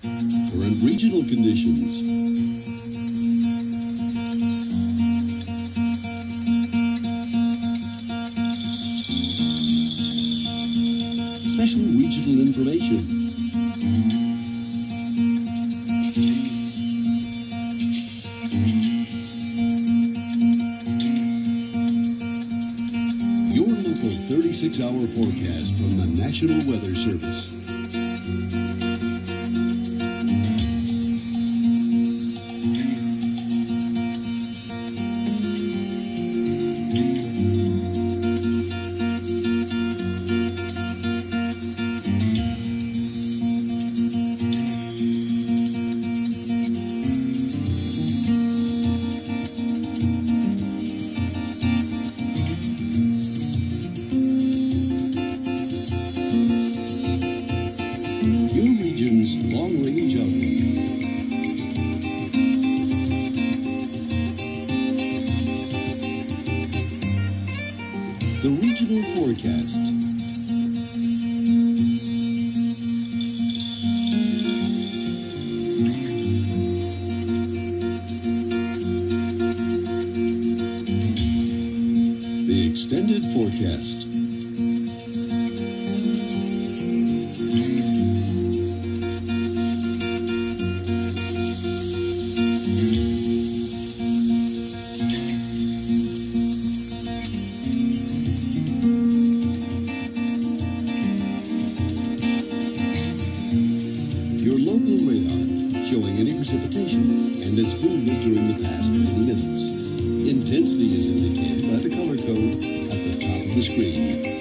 Current regional conditions. Special regional information. Your local 36-hour forecast from the National Weather Service. Your region's long-range outlook. The regional forecast. The extended forecast. Your local radar showing any precipitation and its movement during the past 90 minutes. Intensity is indicated by the color code at the top of the screen.